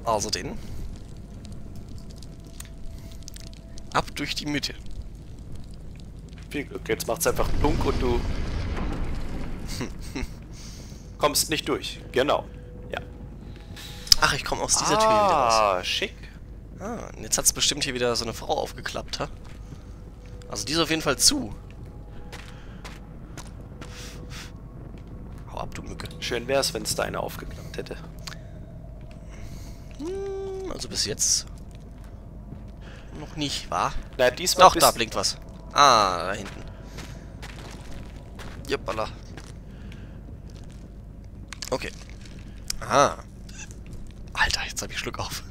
Also den. Ab durch die Mitte. Viel Glück, jetzt macht's einfach plunk und du kommst nicht durch. Genau. Ja. Ach, ich komme aus dieser Tür wieder raus. Ah, schick. Ah, und jetzt hat's bestimmt hier wieder so eine Frau aufgeklappt, ha? Also die ist auf jeden Fall zu. Hau ab, du Mücke. Schön wär's, wenn es da eine aufgeklappt hätte. Also bis jetzt noch nicht, wa? Na, diesmal Doch, da blinkt was. Ah, da hinten. Juppala. Okay. Aha. Alter, jetzt hab ich Schluck auf.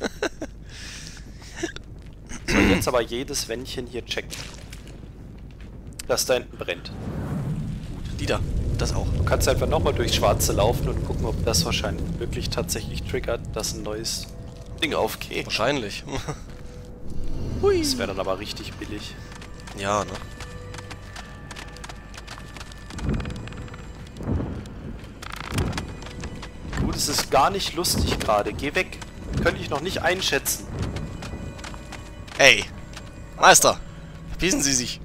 So, jetzt aber jedes Wändchen hier checken. Das da hinten brennt. Gut, die da. Das auch. Du kannst einfach nochmal durchs Schwarze laufen und gucken, ob das wahrscheinlich wirklich tatsächlich triggert, dass ein neues Ding aufgeht. Wahrscheinlich. Das wäre dann aber richtig billig. Ja, ne? Gut, es ist gar nicht lustig gerade. Geh weg. Könnte ich noch nicht einschätzen. Ey! Meister! Verpissen Sie sich!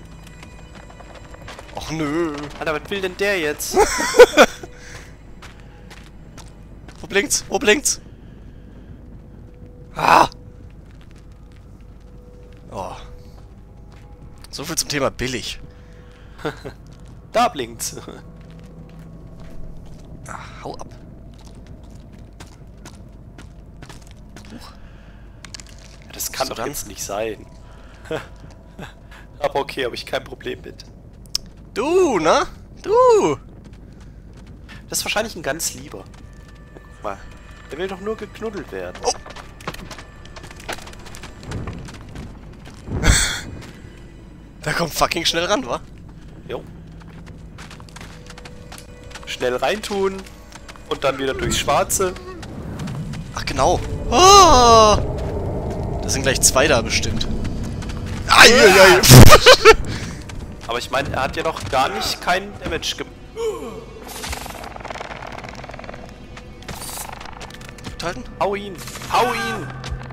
Och nö! Alter, was will denn der jetzt? Wo blinkt's? Wo blinkt's? Ah! Oh. So viel zum Thema billig. Da blinkt's. Ah, hau ab. Das kann So, doch dann? jetzt nicht sein. Aber okay, habe ich kein Problem mit. Du, ne? Du! Das ist wahrscheinlich ein ganz lieber. Na, guck mal. Der will doch nur geknuddelt werden. Oh. Da kommt fucking schnell ran, wa? Jo. Schnell reintun. Und dann wieder durchs Schwarze. Ach, genau. Oh! Das sind gleich zwei da bestimmt. Eieiei! Aber ich meine, er hat ja noch gar nicht keinen Damage gemacht. Halten? Hau ihn! Hau ihn!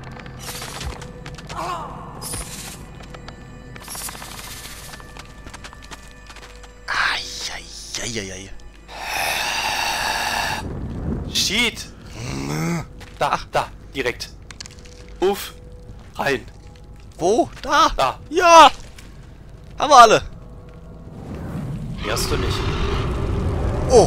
Eieiei. Shit! Da, da, direkt. Uff. Rein. Wo? Da! Da. Ja! Haben wir alle! Die hast du nicht. Oh!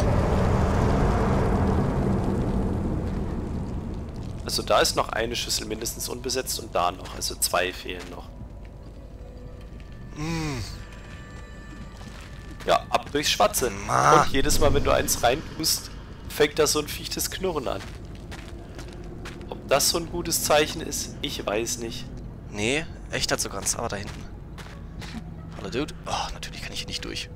Also da ist noch eine Schüssel mindestens unbesetzt und da noch. Also 2 fehlen noch. Ja, ab durchs Schwarze. Ma. Und jedes Mal, wenn du eins reintust, fängt da so ein fiechtes Knurren an. Ob das so ein gutes Zeichen ist, ich weiß nicht. Nee, echt hat so ganz, aber da hinten. Hallo Dude. Oh, natürlich kann ich hier nicht durch.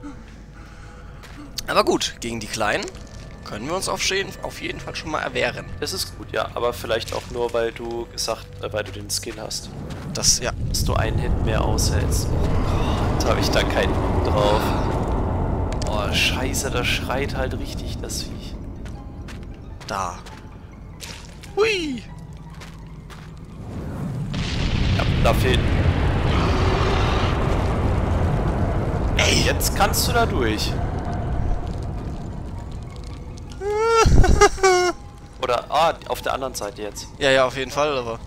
Aber gut, gegen die Kleinen können wir uns auf jeden Fall schon mal erwehren. Das ist gut, ja, aber vielleicht auch nur, weil du weil du den Skill hast. Das, ja. Dass du einen Hit mehr aushältst. Oh, da habe ich da keinen Bock drauf. Oh, scheiße, das schreit halt richtig, das Viech. Da. Hui! Ja, da fehlt. Ey, jetzt kannst du da durch. Oder, auf der anderen Seite jetzt. Ja, ja, auf jeden Fall, aber...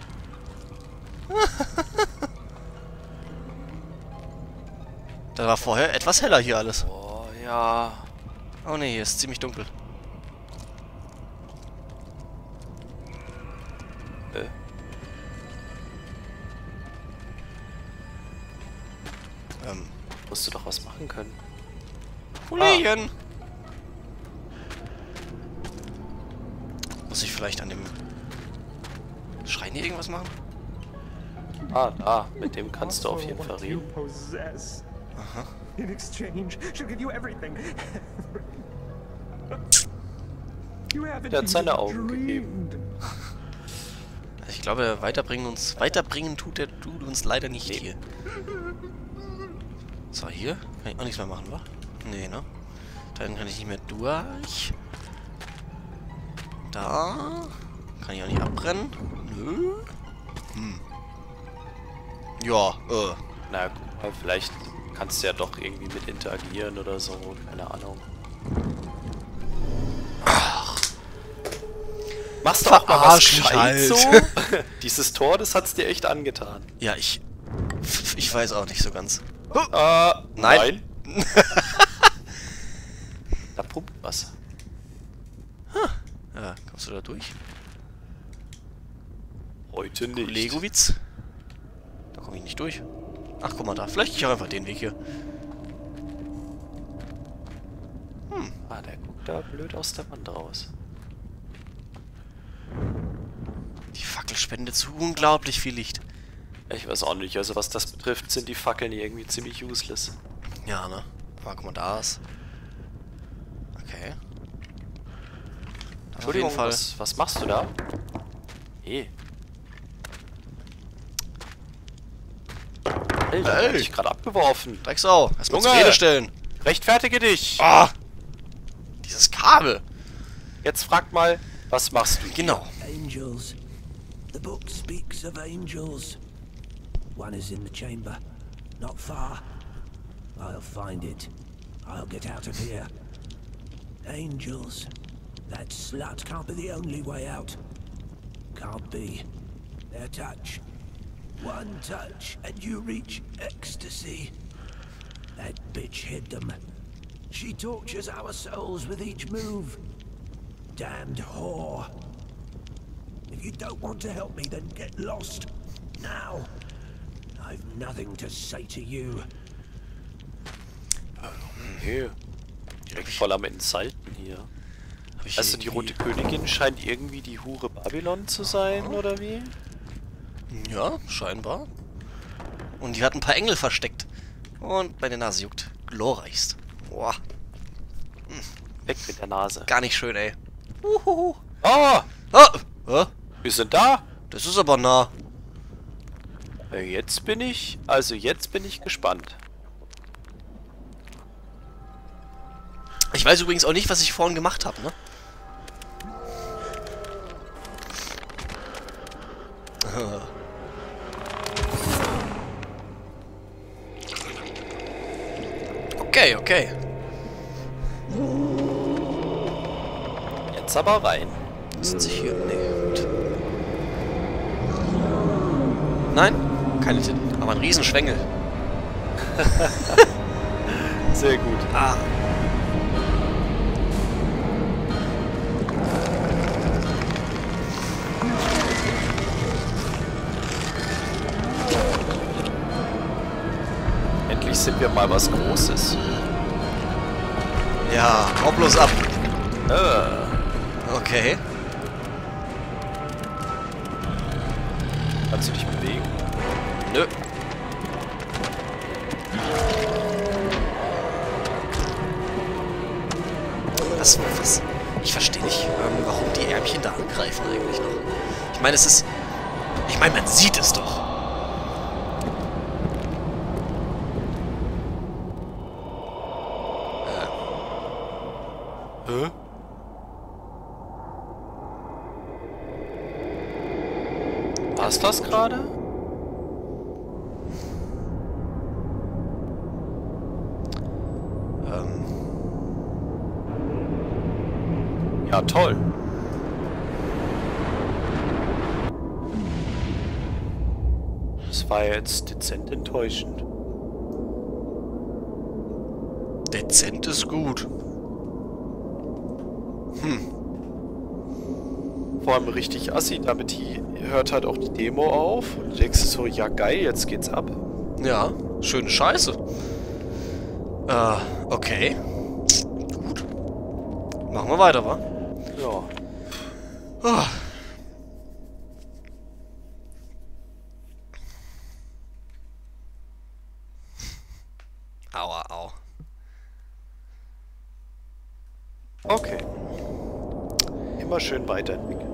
Da war vorher etwas heller hier alles. Oh, ja. Oh ne, hier ist ziemlich dunkel. Musst du doch was machen können. Kollegen! Muss ich vielleicht an dem Schrein hier irgendwas machen? Ah, da. Mit dem kannst du auf jeden Fall reden. Aha. In exchange, she'll give you everything. Der hat seine Augen gegeben. Also ich glaube, weiterbringen tut uns leider nicht Nee. hier. So, hier kann ich auch nichts mehr machen, wa? Nee, ne? Da kann ich nicht mehr durch. Da Kann ich auch nicht abbrennen? Nö. Ja, Na, guck mal, vielleicht kannst du ja doch irgendwie mit interagieren oder so. Keine Ahnung. Machst du auch mal was gescheit so? Dieses Tor, das hat's dir echt angetan. Ja, ich weiß auch nicht so ganz. Nein. Da pumpt was. Ja, kommst du da durch? Heute nicht. Legowitz? Da komme ich nicht durch. Ach, guck mal da. Vielleicht gehe ich auch einfach den Weg hier. Ah, der guckt da blöd aus der Wand raus. Die Fackel spendet so unglaublich viel Licht. Ich weiß auch nicht, also was das betrifft, sind die Fackeln hier irgendwie ziemlich useless. Ja, ne? Aber guck mal, da ist. Okay. Da auf jeden Entschuldigung, Fall. was machst du da? Hey. Alter, Hey. hab ich gerade abgeworfen. Drecksau. Erstmal zur Junge. Rede stellen. Rechtfertige dich! Ah! Dieses Kabel. Jetzt frag mal, was machst du? Genau. Angels. The book speaks of angels. One is in the chamber, not far. I'll find it. I'll get out of here. Angels. That slut can't be the only way out. Can't be. Their touch. One touch and you reach ecstasy. That bitch hid them. She tortures our souls with each move. Damned whore. If you don't want to help me, then get lost. Now. I've nothing to say to you. Hey. Direkt voll am Insulten hier. Hab ich Also die Rote Königin scheint irgendwie die Hure Babylon zu sein, oder wie? Ja, scheinbar. Und die hat ein paar Engel versteckt. Und meine Nase juckt. Glorreichst. Boah. Weg mit der Nase. Gar nicht schön, ey. Uhuhu. Oh! Ah! Wir sind da! Das ist aber nah. Jetzt bin ich gespannt. Ich weiß übrigens auch nicht, was ich vorhin gemacht habe, ne? Okay, okay. Jetzt aber rein. Sind sich hier... Nee, gut. Nein? Keine Titten. Aber ein Riesenschwengel. Sehr gut. Ah. Endlich sind wir mal was Großes. Ja, hau bloß ab. Okay. Kannst du dich bewegen? Nö. Was? Ich verstehe nicht, warum die Ärmchen da angreifen eigentlich noch. Ich meine, es ist... Ich meine, man sieht es doch. Hä? War's das gerade? Ja, toll. Das war jetzt dezent enttäuschend. Dezent ist gut. Vor allem richtig assi, damit hört halt auch die Demo auf. Und du denkst so, ja geil, jetzt geht's ab. Ja, schöne Scheiße. Okay. Gut. Machen wir weiter, wa? Ja. Ah. Aua, au. Okay. Immer schön weiterentwickeln.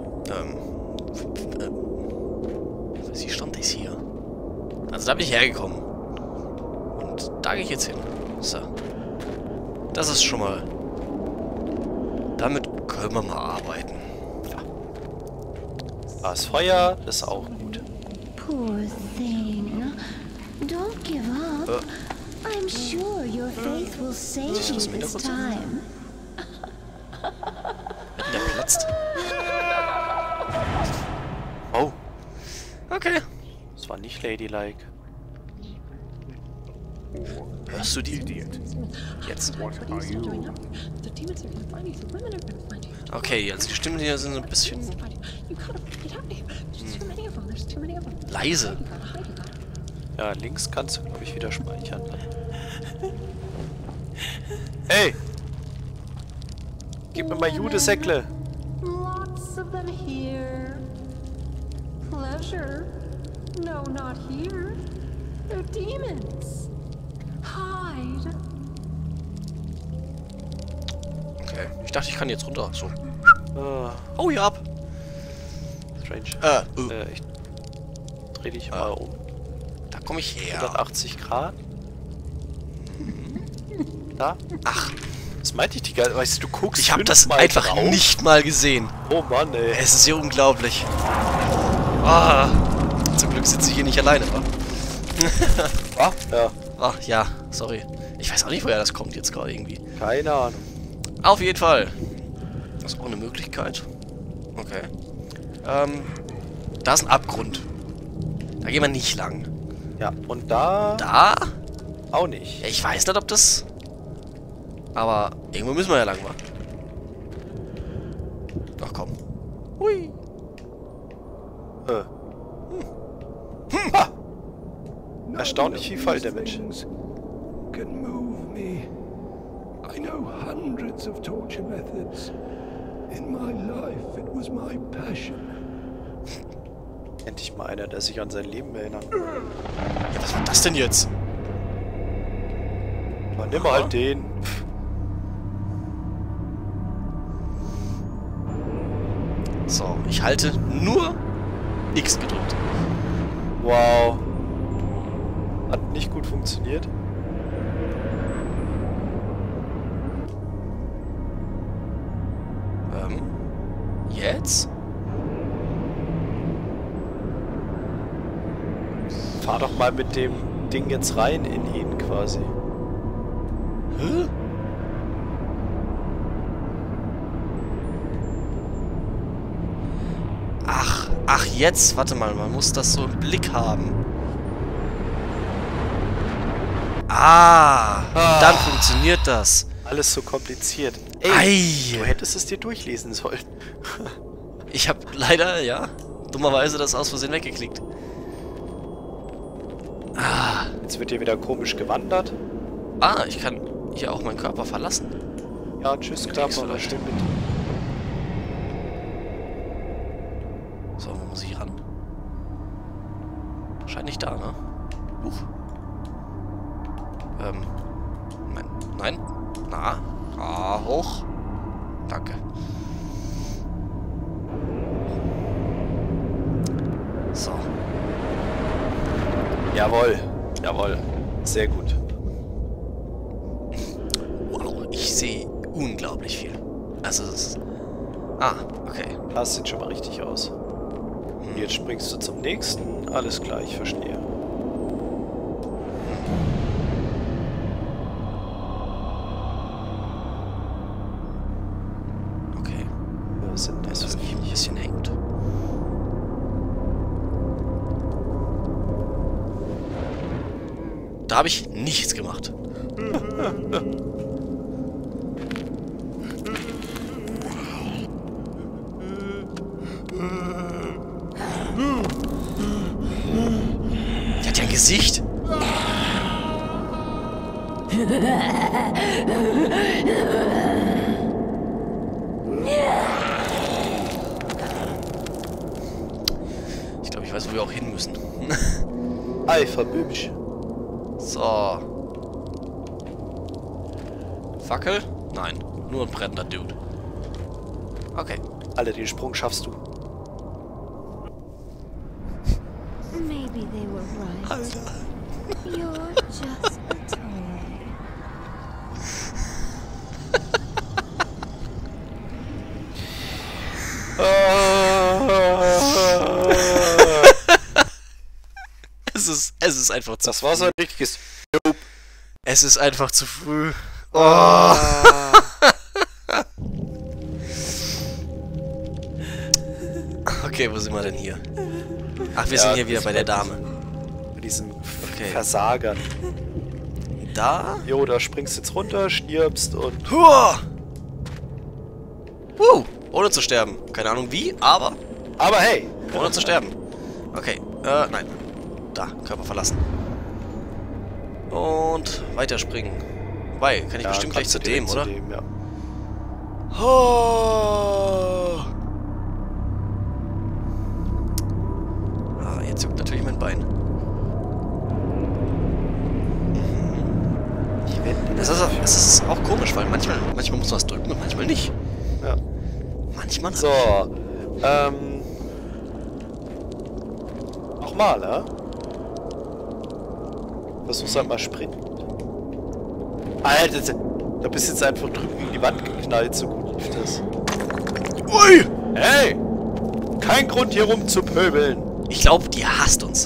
Wie stand das hier? Also da bin ich hergekommen. Und da gehe ich jetzt hin. So. Das ist schon mal... Damit können wir mal arbeiten. Ja. Das Feuer ist auch gut. Poor thing. Don't give up. I'm sure your faith will save you this time. Der platzt. Oh, Okay. das war nicht ladylike. Hörst du die? Jetzt. Okay, also die Stimmen hier sind so ein bisschen leise. Ja, links kannst du, glaube ich, wieder speichern. Hey! Gib mir mal Judesäckle! Lots of them here. Pleasure? No, not here. They're demons. Hide. Okay. Ich dachte, ich kann jetzt runter. So. Ah, Hau hier ab. strange. Ich dreh dich mal um. Da komme ich her. 180 Grad. Da? Ach, Das meinte ich die ganze Zeit. Weißt du, du guckst ich habe das fünfmal einfach drauf. nicht mal gesehen. Oh Mann, ey. Es ist ja unglaublich. Ah, zum Glück sitze ich hier nicht alleine, wa? Ah, ja. Ach ja, sorry. Ich weiß auch nicht, woher das kommt jetzt gerade irgendwie. Keine Ahnung. Auf jeden Fall. Das ist auch eine Möglichkeit. Okay. Da ist ein Abgrund. Da gehen wir nicht lang. Ja, und da Da? auch nicht. Ja, ich weiß nicht, ob das... Aber irgendwo müssen wir ja lang, wa? Ach komm. Hui. Ha! Erstaunlich viel Falldamage. Can move me. I know hundreds of torture methods. In my life, it was my passion. Endlich mal einer, der sich an sein Leben erinnert. Ja, was war das denn jetzt? Aber nimm halt den. So, ich halte nur X gedrückt. Wow. Hat nicht gut funktioniert. Jetzt? Fahr doch mal mit dem Ding jetzt rein in ihn quasi. Hä? Ach jetzt, warte mal, man muss das so im Blick haben. Dann funktioniert das. Alles so kompliziert. Ei. Du hättest es dir durchlesen sollen. Ich habe leider, ja, dummerweise das aus Versehen weggeklickt. Jetzt wird hier wieder komisch gewandert. Ich kann hier auch meinen Körper verlassen. Ja, tschüss, Körper, was stimmt mit? So, wo muss ich ran? Wahrscheinlich da, ne? Nein. Nein. Na. Hoch. Danke. So. Jawohl. Jawohl. Sehr gut. Wow, ich sehe unglaublich viel. Also das ist... okay. Das sieht schon mal richtig aus. Und jetzt springst du zum nächsten. Alles klar, ich verstehe. Okay. Was sind das Das für hier ein bisschen hängt. Da habe ich nichts gemacht. Die hat ja ein Gesicht. Ich glaube, ich weiß, wo wir auch hin müssen. Eiferbübsch. So. Fackel? Nein, nur ein brennender Dude. Okay. Alter, den Sprung schaffst du. Maybe they were right. Alter. You're just a toy. Es ist einfach zu Das früh. war so ein richtiges... Es ist einfach zu früh. Oh. Okay, wo sind wir denn hier? Ach, wir sind hier wieder bei der Dame. Mit diesen Okay. Versagern. Da? Jo, da springst du jetzt runter, stirbst und... Huah! Ohne zu sterben. Keine Ahnung wie, aber Aber hey! ohne zu sterben. Okay, nein. Da, Körper verlassen. Und weiterspringen. Wobei, kann ich bestimmt gleich zu dem, oder? Ja. Oh. Ah, jetzt juckt natürlich mein Bein. Das ist auch komisch, weil manchmal muss man was drücken und manchmal nicht. Ja. Manchmal. So, nochmal, ja? Versuch's halt mal sprinten. Alter, da bist du jetzt einfach drüben gegen die Wand geknallt, so gut lief das. Ui! Hey! Kein Grund hier rum zu pöbeln. Ich glaube, die hasst uns.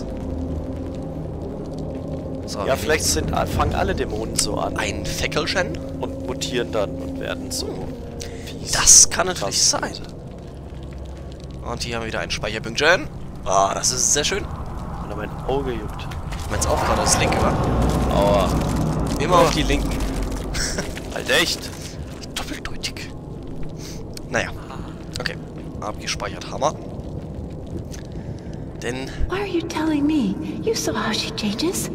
So, Ja, vielleicht fangen alle Dämonen so an ein Fäckelchen. und mutieren dann und werden so fies. Das kann natürlich sein. Und hier haben wir wieder ein Speicherpünktchen. Ah, das ist sehr schön. Und dann mein Auge juckt. Ich mein's auch gerade das linke, wa? Aua. Immer auf die linken. Halt echt. Doppeldeutig. Naja. Okay. Abgespeichert Hammer. Denn... Why are you telling me? You saw how she changes.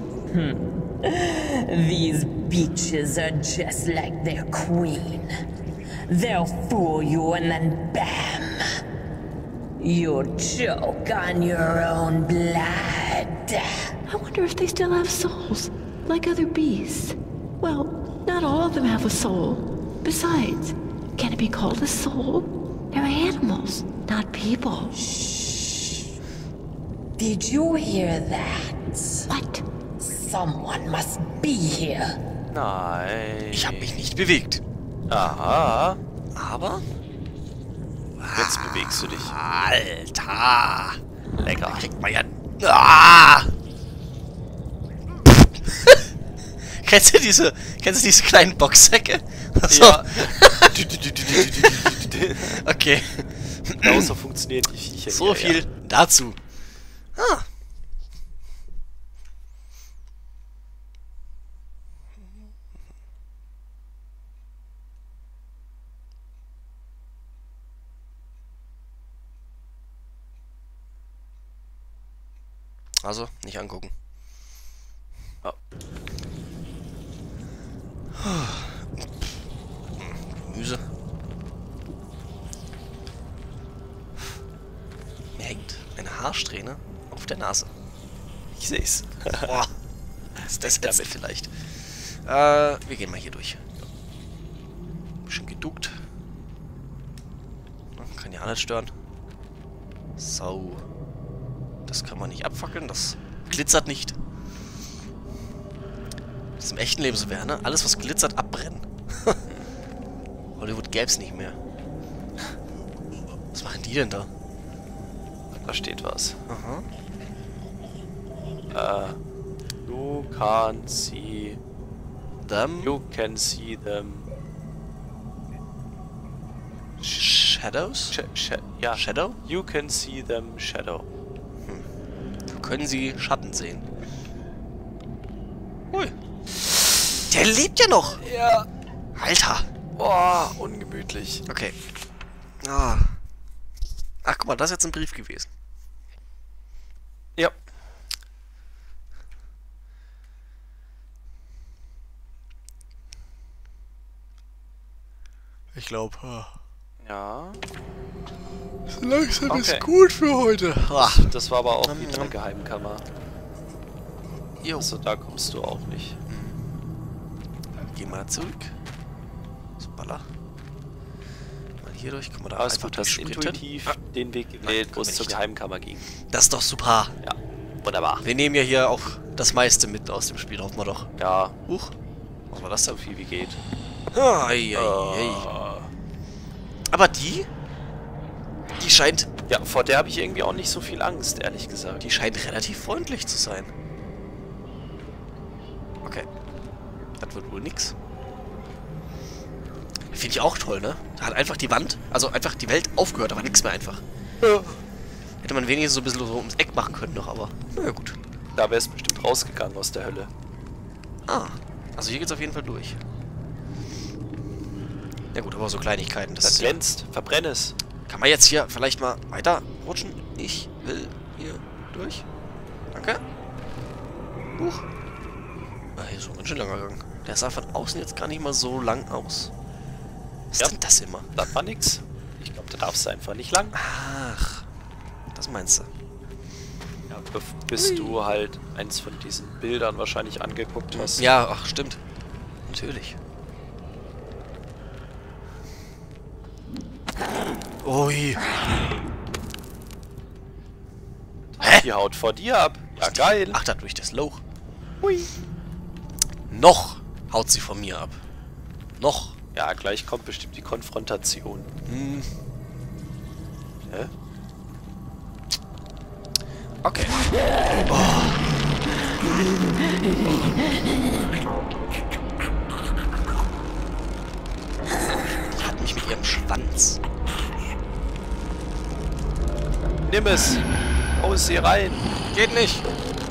These beaches are just like their queen. They'll fool you and then bam! You'll choke on your own blood. I wonder if they still have souls, like other beasts. Well, not all of them have a soul. Besides, can it be called a soul? They're animals, not people. Did you hear that? What? Someone must be here. Nein. Ich habe mich nicht bewegt. Aha. Aber... Jetzt bewegst du dich. Alter! Lecker. Da kriegt man ja... Ah! Kennst du diese kleinen Boxsäcke? So. Ja. Okay. Genauso funktionieren die Viecher. So hier, viel dazu. Ah. Also, nicht angucken. Ja. Gemüse. Mir hängt eine Haarsträhne auf der Nase. Ich seh's. Boah. Ist das damit vielleicht? Wir gehen mal hier durch. Bisschen geduckt. Kann ja alles stören. So. Das kann man nicht abfackeln, das glitzert nicht. Das ist im echten Leben so wäre, ne? Alles, was glitzert, abbrennen. Hollywood gäb's nicht mehr. Was machen die denn da? Da steht was. Aha. You can see... Them You can see them... Shadows? Ja. Shadow? You can see them shadow. Können sie Schatten sehen? Ui. Der lebt ja noch! Ja. Alter! Boah, ungemütlich. Okay. Ah. Ach, guck mal, das ist jetzt ein Brief gewesen. Ja. Ich glaube. Ja. Langsam Okay. ist gut für heute. Das war aber auch wieder eine Geheimkammer. Jo. Also da kommst du auch nicht. Geh mal zurück. So, Baller. Mal hier durch. Guck mal da. Alles einfach gut, hast durchsprinten. intuitiv den Weg gewählt, wo können es wir zur nicht. Geheimkammer ging. Das ist doch super. Ja, wunderbar. Wir nehmen ja hier auch das meiste mit aus dem Spiel. Hoffen wir doch. Ja, Huch. Was war das so denn? viel wie geht. Ei. Aber die Ja, vor der habe ich irgendwie auch nicht so viel Angst, ehrlich gesagt. scheint relativ freundlich zu sein. Okay. Das wird wohl nix. Finde ich auch toll, ne? Da hat einfach die Wand, also einfach die Welt aufgehört, da war nichts mehr einfach. Ja. Hätte man wenigstens so ein bisschen so ums Eck machen können noch, aber naja gut. Da wäre es bestimmt rausgegangen aus der Hölle. Ah, also hier geht's auf jeden Fall durch. Ja gut, aber so Kleinigkeiten. Das glänzt, verbrenn es. Kann man jetzt hier vielleicht mal weiter rutschen? Ich will hier durch. Danke. Huch. Ah, hier ist so ein ganz schön langer Gang. Der sah von außen jetzt gar nicht mal so lang aus. Was ist denn das immer? Das war nix. Ich glaube, da darfst du einfach nicht lang. Ach, das meinst du. Ja, bis du halt eins von diesen Bildern wahrscheinlich angeguckt hast. Ja, ach, stimmt. Natürlich. Ui. Die haut vor dir ab. Ja, geil. Ach, da durch das Loch. Hui. Noch haut sie von mir ab. Noch. Ja, gleich kommt bestimmt die Konfrontation. Hm. Hä? Okay. Die hat mich mit ihrem Schwanz. Nimm es. Hau es hier rein. Geht nicht.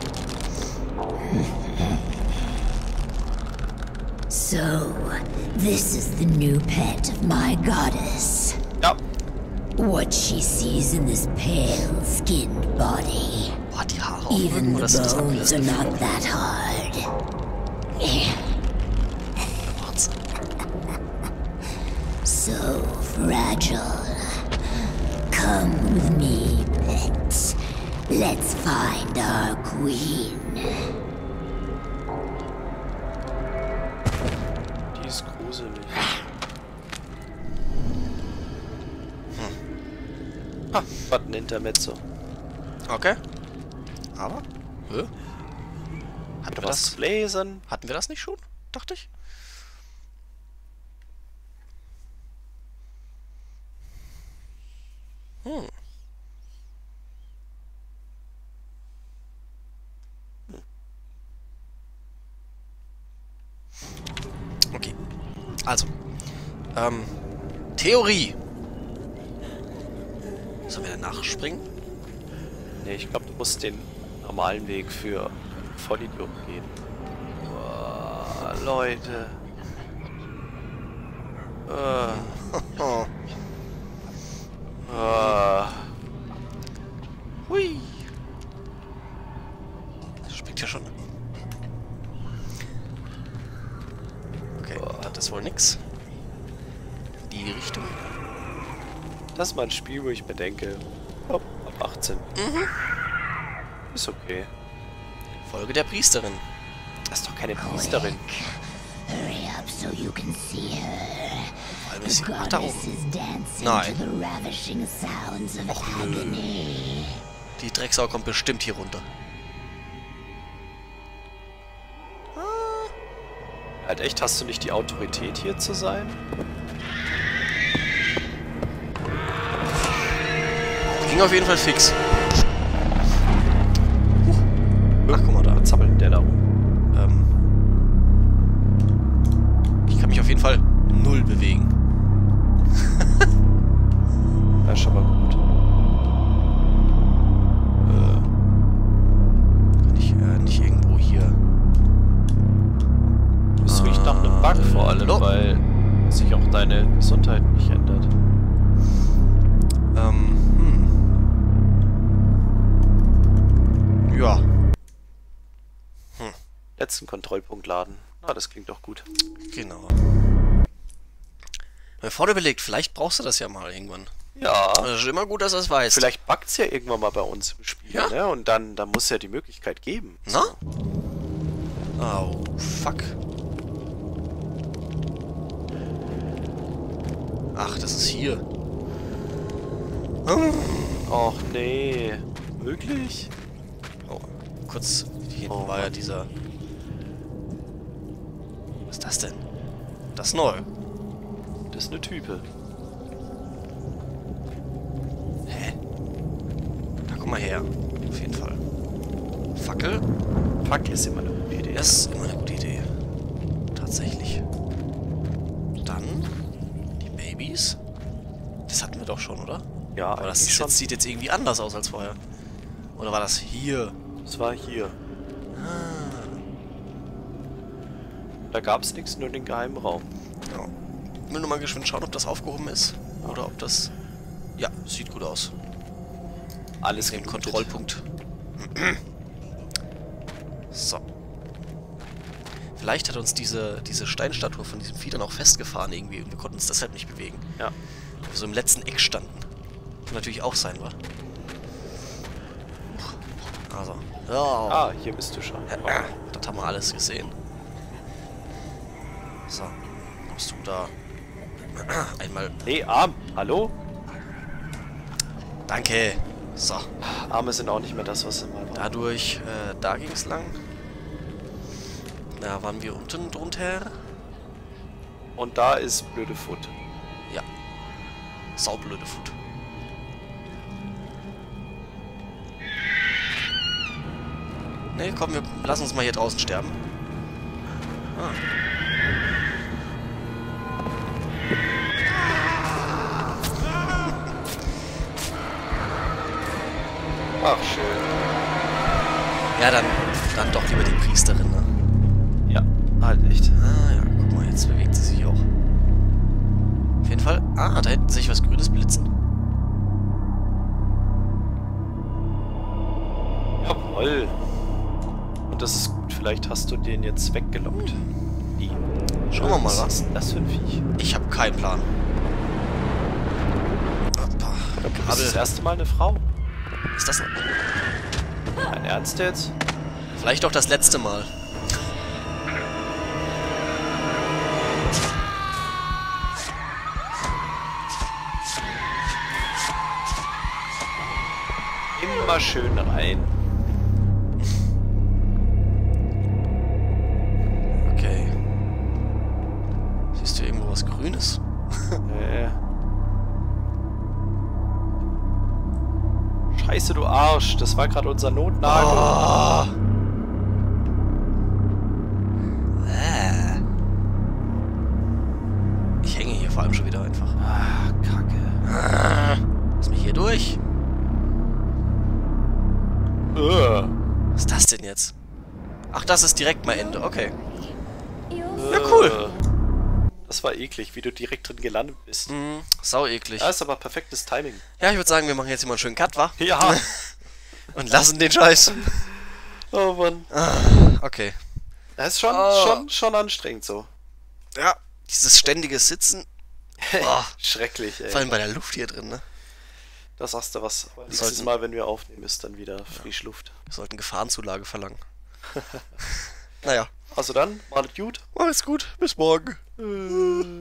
So, this is the new pet of my goddess. Ja. What she sees in this pale-skinned body. Boah, die Haare auf Even Rücken, the oder ist das bones abgelöst? are not that hard. Wahnsinn. So fragile. Come with me, pet. Let's find our queen. Die ist gruselig. Ha, was ein Intermezzo. Okay. Aber? Hä? Hatten wir das lesen? Hatten wir das nicht schon? Dachte ich. Okay. Also. Theorie. Sollen wir danach springen? Ne, ich glaube, du musst den normalen Weg für Vollidioten gehen. Boah, Leute. Hui. Das springt ja schon. Okay, das ist wohl nix. Die Richtung. Das ist mal ein Spiel, wo ich mir denke, ab 18. Ist okay. Folge der Priesterin. Das ist doch keine Priesterin. Hurry up so you can see her. Vor allem ist The sie da goddess oben. is dancing Nein. to the ravishing sounds of Och, nö. agony. Die Drecksau kommt bestimmt hier runter. Halt echt, hast du nicht die Autorität hier zu sein? Ging auf jeden Fall fix. Ach, guck mal da. Was zappelt denn der da rum? Ich kann mich auf jeden Fall null bewegen. Ja, schon mal gut. Kann ich nicht irgendwo hier... Es riecht nach einem Bug vor allem, Hallo? weil sich auch deine Gesundheit nicht ändert. Ja. Letzten Kontrollpunkt laden. Ah, das klingt doch gut. Genau. Bevor du überlegt, vielleicht brauchst du das ja mal irgendwann. Ja. Das ist immer gut, dass du das weißt. Vielleicht bugt's ja irgendwann mal bei uns im Spiel, Ja. ne? Und dann muss es ja die Möglichkeit geben. Na? Oh, fuck. Ach, das ist hier. Och nee. Wirklich? Oh, kurz, hier hinten Oh, war ja Mann. dieser... Was ist das denn? Das ist neu. Das ist eine Type. Hä? Da komm mal her. Auf jeden Fall. Fackel. Fackel ist immer eine gute Idee. Das ist immer eine gute Idee. Tatsächlich. Dann die Babys. Das hatten wir doch schon, oder? Ja, aber das schon. sieht jetzt irgendwie anders aus als vorher. Oder war das hier? Das war hier. Da gab es nichts, nur den geheimen Raum. Ja. Ich will nur mal geschwind schauen, ob das aufgehoben ist. Oder ob das... Ja, sieht gut aus. Alles im gelootet. Kontrollpunkt. So. Vielleicht hat uns diese Steinstatue von diesem Vieh dann auch festgefahren irgendwie. Und wir konnten uns deshalb nicht bewegen. Ja. Weil wir so im letzten Eck standen. Kann natürlich auch sein, wa? Also. Oh. Ah, hier bist du schon. Ja, das haben wir alles gesehen. So. Kommst du da einmal... Nee, Arm. Hallo? Danke. So. Arme sind auch nicht mehr das, was sie mal waren. Dadurch, da ging es lang. Da waren wir unten drunter. Und da ist blöde Foot. Ja. Saublöde Foot. Ne, komm, wir lassen uns mal hier draußen sterben. Ah. Ach, schön. Ja, dann doch lieber die Priesterin, ne? Ja, halt echt. Ah, ja, guck mal, jetzt bewegt sie sich auch. Auf jeden Fall. Ah, da hinten sehe ich was Grünes blitzen. Jawoll. Und das ist gut. Vielleicht hast du den jetzt weggelockt. Die. Schauen wir mal, Was was. ist das für ein Viech? Ich habe keinen Plan. Du bist das erste Mal eine Frau. Ist das... Dein Ernst jetzt? Vielleicht auch das letzte Mal. Immer schön rein. Okay. Siehst du irgendwo was Grünes? Scheiße, du Arsch. Das war gerade unser Notnagel. Oh. Ich hänge hier vor allem schon wieder einfach. Ah, Kacke. Lass mich hier durch. Was ist das denn jetzt? Ach, das ist direkt mal Ende. Okay. Ja, cool. Das war eklig, wie du direkt drin gelandet bist. Sau eklig. Ja, ist aber perfektes Timing. Ja, ich würde sagen, wir machen jetzt hier mal einen schönen Cut, wa? Ja. Und lassen den Scheiß. Oh Mann. Okay. Das ist schon anstrengend so. Ja, dieses ständige Sitzen. Boah. Schrecklich, ey. Vor allem bei der Luft hier drin, ne? Da sagst du was. Aber nächstes Mal, wenn wir aufnehmen, ist dann wieder Frischluft. Wir sollten Gefahrenzulage verlangen. Naja. Also dann, macht's gut. Alles gut. Bis morgen.